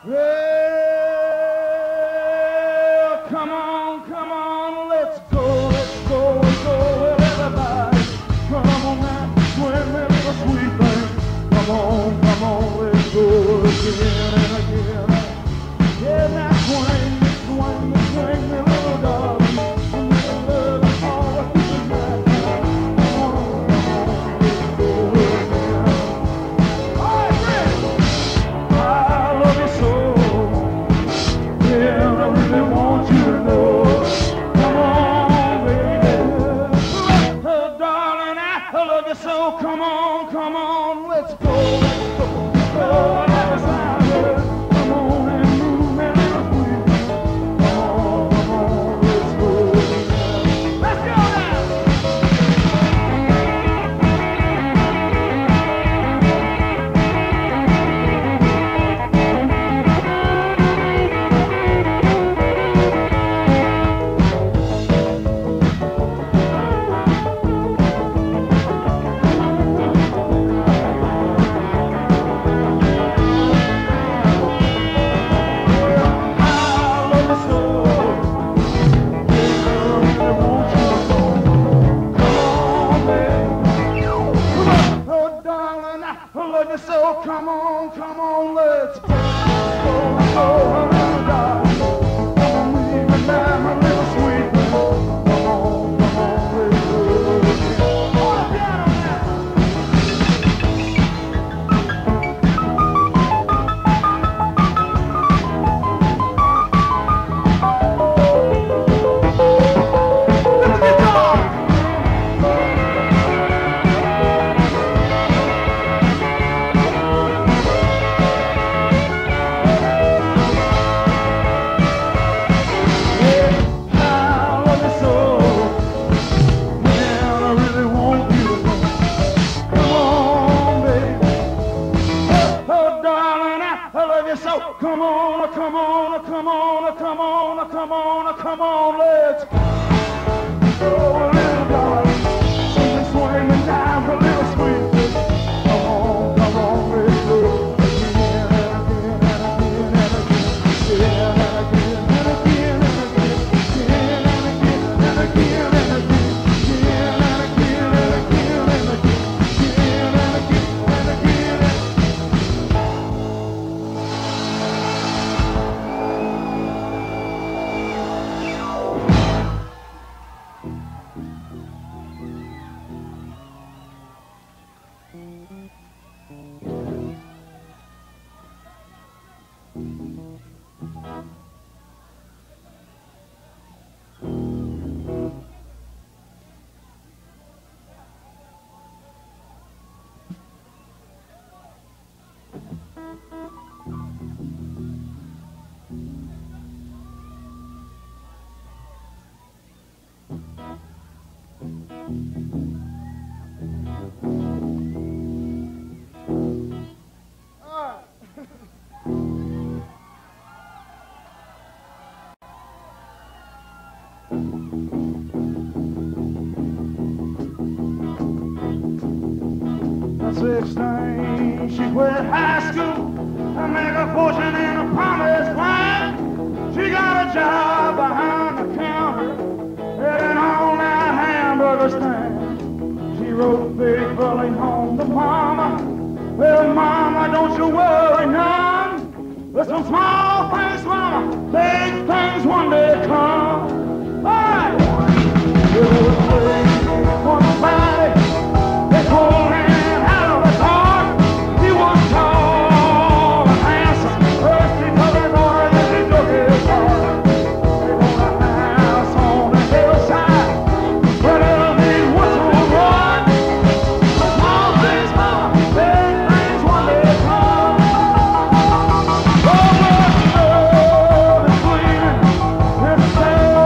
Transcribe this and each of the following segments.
Well, come on, let's go, well, everybody. Come on now, swing me little sweet thing. Come on, let's go again and again. Yeah, now swing me, little darling. So come on, let's go, come on and move me little sweet. Come on, let's go. Let's go now. So come on, let's go, little darling. Come on, leave me now, my little sweet. Come on, let's go. On the piano now. Come on, let's go, little darling. Something swing me down, a little sweet. Come on, let's go. Again and again and again and again and again and again and again and again and again and again and again. At 16, she quit high school to make a fortune in a promised land. She got a job behind the counter, heading on that hamburger stand. She wrote a big bully home to Mama. Well, Mama, don't you worry none. There's some small things, Mama, big things one day come. Hey! It was late one Friday. They pulled him out of the car. He was tall and handsome. First he took his order, then he took his car. They bought a house on the hillside where little these whistles run. Small things, Mama, big things one day come. Oh, the love is bleeding. It's sad.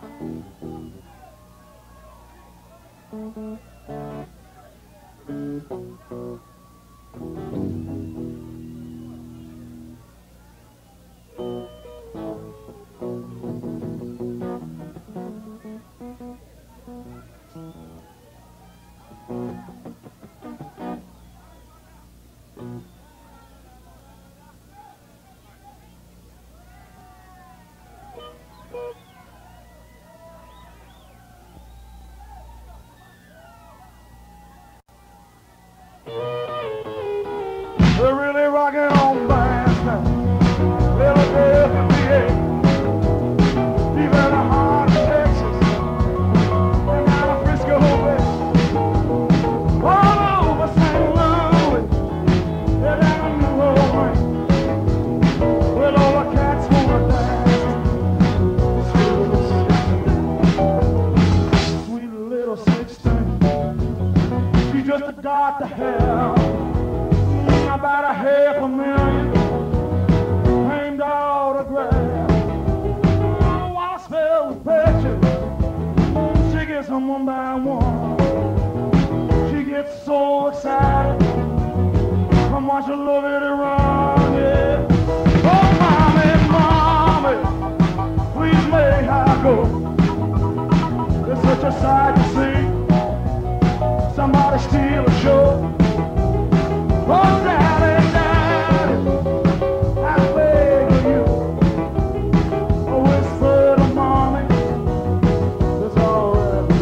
We're really rocking on bands now. Little WPA. Deep in the heart of Texas. And out of Frisco Bay. All over St. Louis. And down in New Orleans. With all the cats wanna dance. Sweet little 16. She just got to hell. About a $500,000 named autograph. While I spell with pictures, she gets them one by one. She gets so excited from watching love it run, yeah. Oh, mommy, please may I go. It's such a sight to see. Somebody steal a show. Oh, daddy, I beg of you. Oh, whisper to mommy, it's all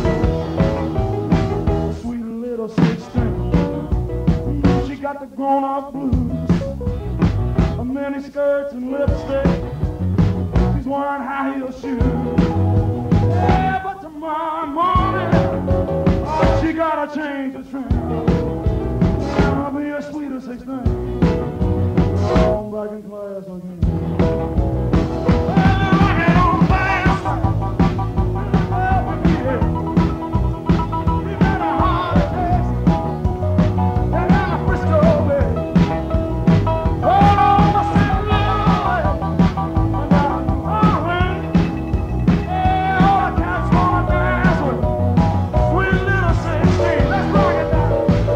right. Sweet little 16, she got the grown-up blues. A mini skirts and lipstick. She's wearing high-heel shoes. Yeah, but tomorrow morning, oh, she gotta change the trend. I'll be a sweeter 16. I'm back in class again. Rockin' on fast. Deep in the heart of Texas. And down in Frisco Bay. All over St. Louis. And down in New Orleans. Yeah, all the cats wanna dance with sweet little 16. Let's rock it down.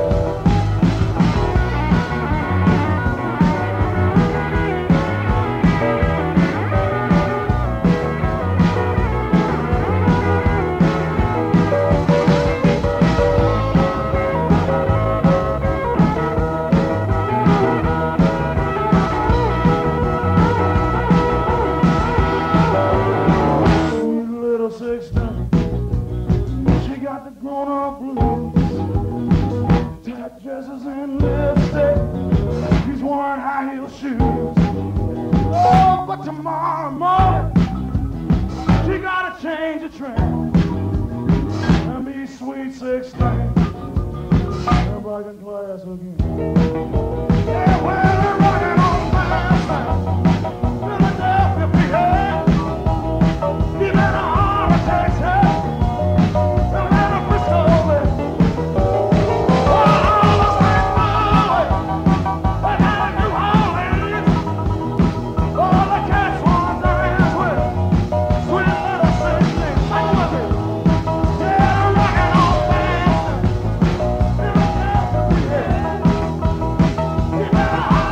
Sweet little 16, she got the grown-up blues. Tight dresses and lipstick. She's wearing high-heel shoes. Oh, but tomorrow morning, she gotta change the trend and be sweet 16. I'm back in class again. Yeah, well, I'm rocking on fast now. Philadelphia, PA. Deep in the heart of Texas. And down in Frisco Bay. All over St. Louis. And down in New Orleans. All the cats wanna dance with sweet little 16. Sing with me. Yeah, I'm rocking on fast now. Philadelphia, PA. Deep in the heart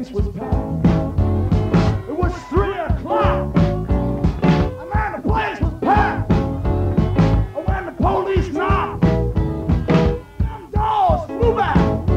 place was packed. It was 3 o'clock. And man, the place was packed. And when the police knocked, them doors flew back.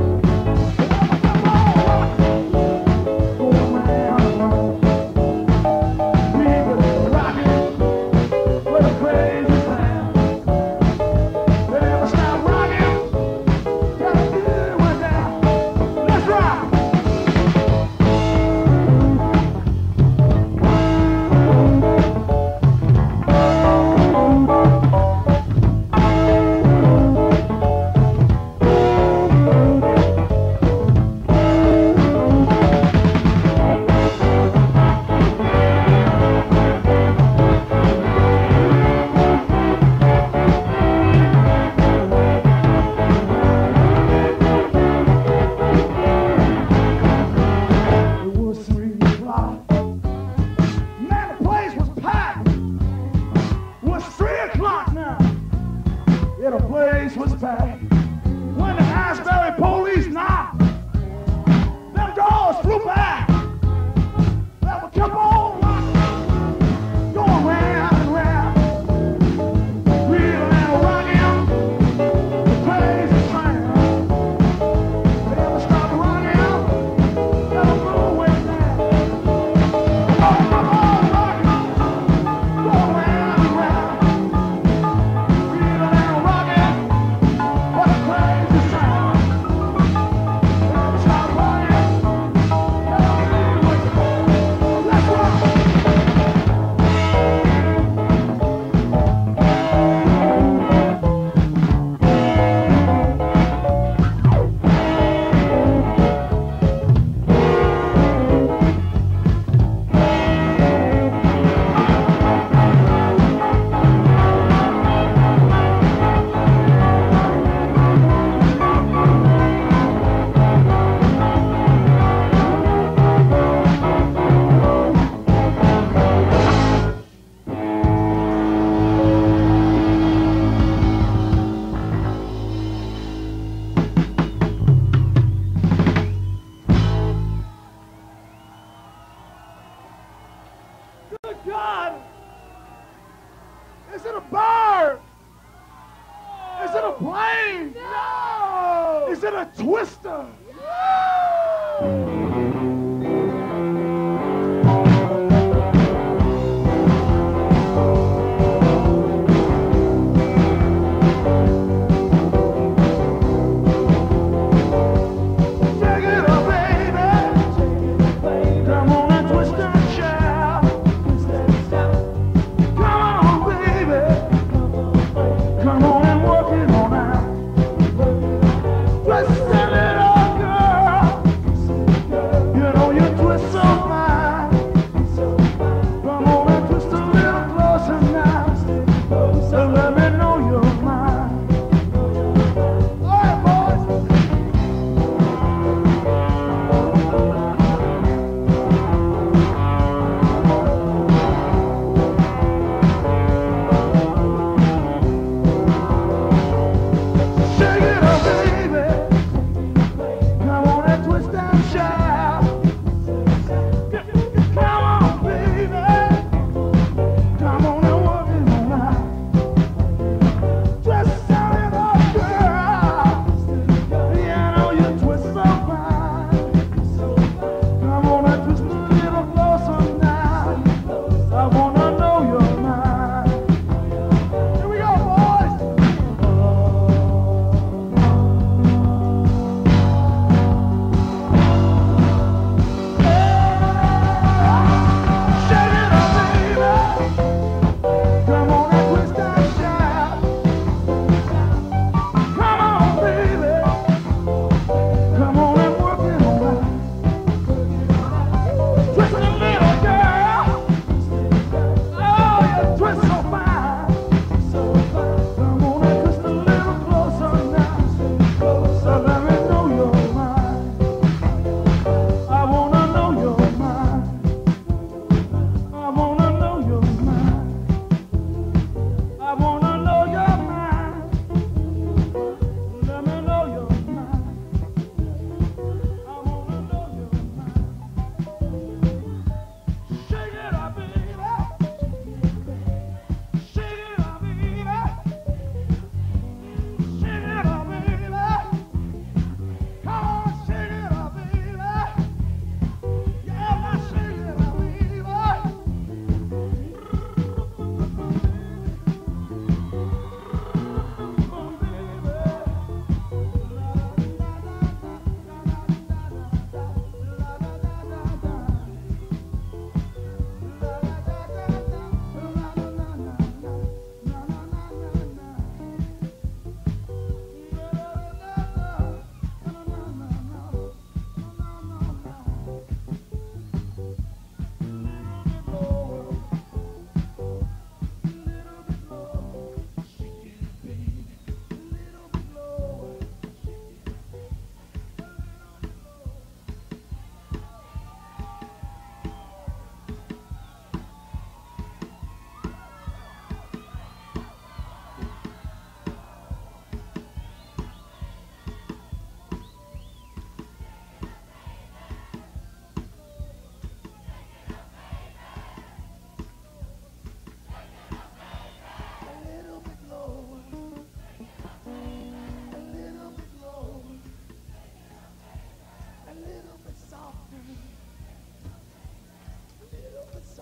The place was packed. When the Asbury police knocked, them doors flew back. That we kept on rocking, going round and round, reeling and rocking, the crazy train. They never stopped rocking, never blew way down. Oh, come on, rocking, going round and round, reeling and rocking. What a crazy sound! Never stop running, never leave with the ball. Let's rock! Good God! Is it a bird? Is it a plane? No! Is it a twister? Take it up, baby. Come on and twist and shout. Come on, baby. Come on and work it on out. Twist it up,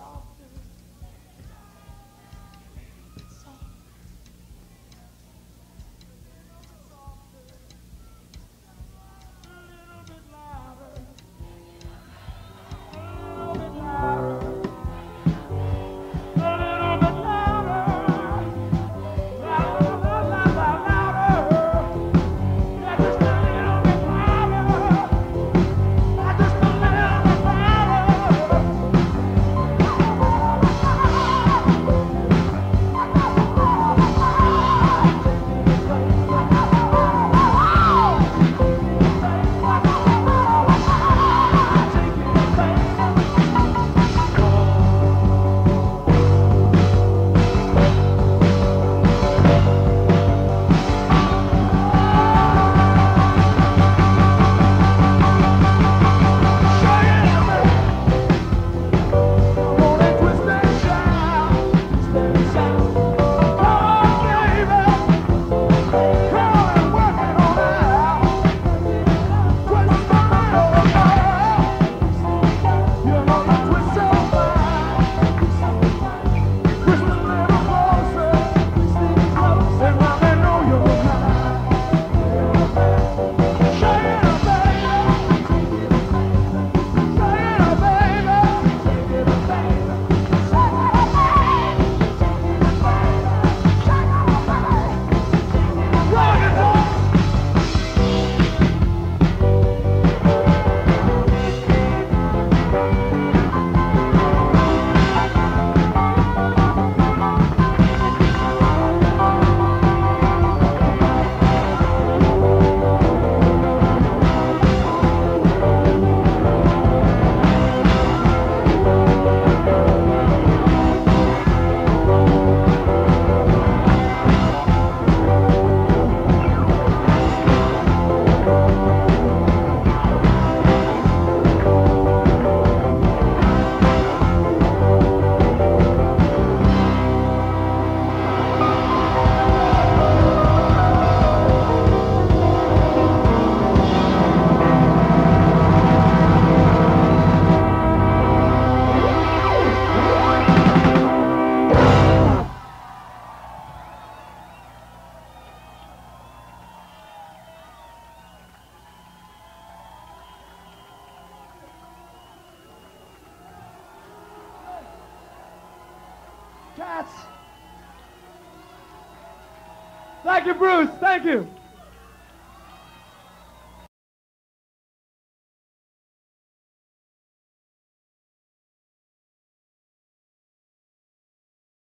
Cats. Thank you, Bruce. Thank you.